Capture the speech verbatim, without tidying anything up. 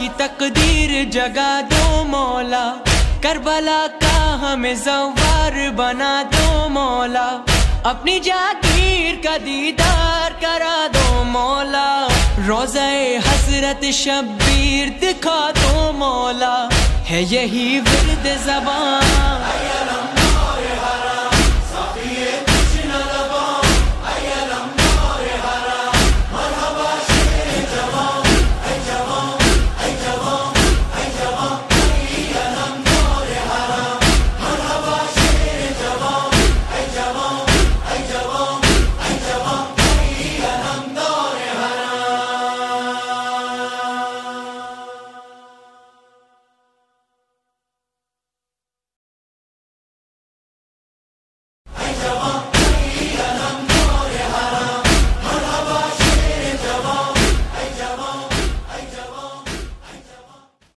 की तकदीर जगा दो मौला, करबला का हमें ज़वार बना दो मौला, अपनी जागीर का दीदार करा दो मौला, रोज़े हसरत शब्बीर दिखा दो मौला, है यही विर्द ज़बान